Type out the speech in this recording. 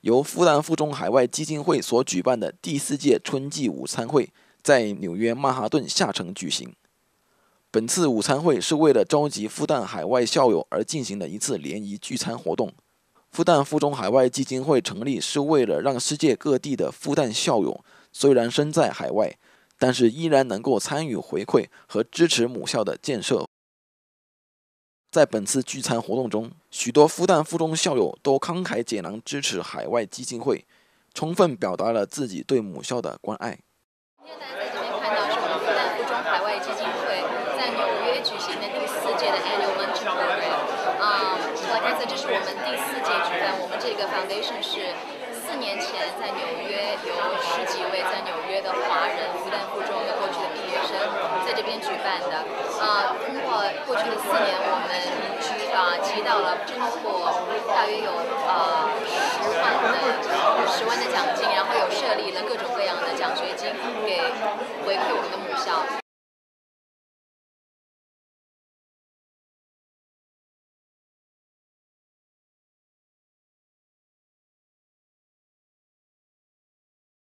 由复旦附中海外基金会所举办的第4届春季午餐会在纽约曼哈顿下城举行。本次午餐会是为了召集复旦海外校友而进行的一次联谊聚餐活动。复旦附中海外基金会成立是为了让世界各地的复旦校友虽然身在海外，但是依然能够参与回馈和支持母校的建设。在本次聚餐活动中，许多复旦附中校友都慷慨解囊支持海外基金会，充分表达了自己对母校的关爱。 今天大家在这边看到是我们复旦附中海外基金会在纽约举行的第4届的 Annual Luncheon Program。Like I said， 这是我们第4届举办。我们这个 Foundation 是4年前在纽约有10几位在纽约的华人复旦附中的过去的毕业生在这边举办的。通过过去的4年，我们集到了超过大约有10万的奖金，然后有设立了各种各样的奖学金给